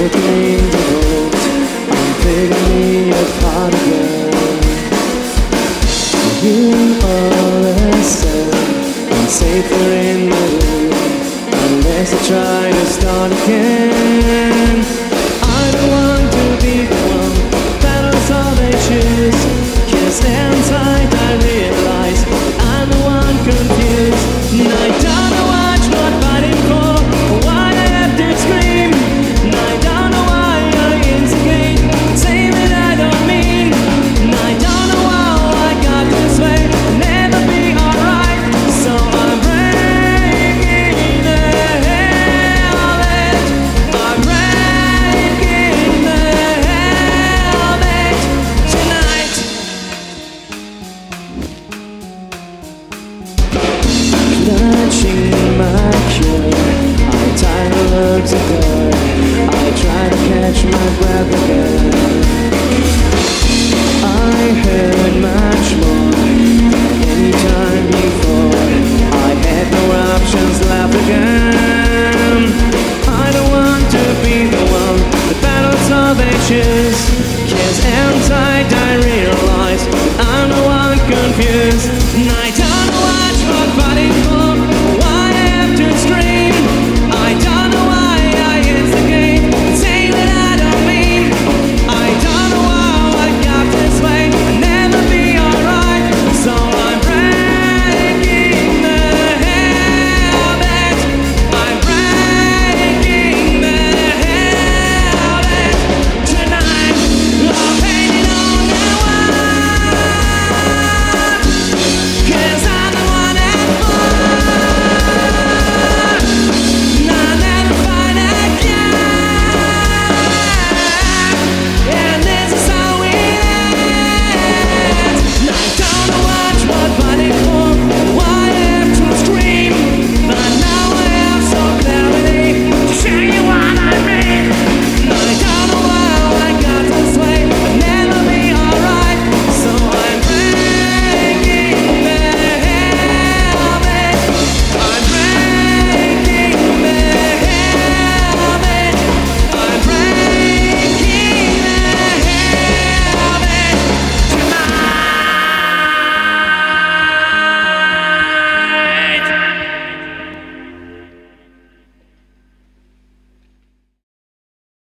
getting devoted, I'm figuring it hard again. You always said I'm safer in the room unless I try to start again. I don't want to be the one that was all they choose. Yes, inside I realize I'm the one confused. And I don't know what you're fighting for, or why I have to scream. And I don't know why I instigate, say that I don't mean. And I don't know how I got this way, I'll never be alright. So I'm breaking the helmet, I'm breaking the helmet tonight. Clutching my cure, I tie the looks of her. I try to catch my breath again.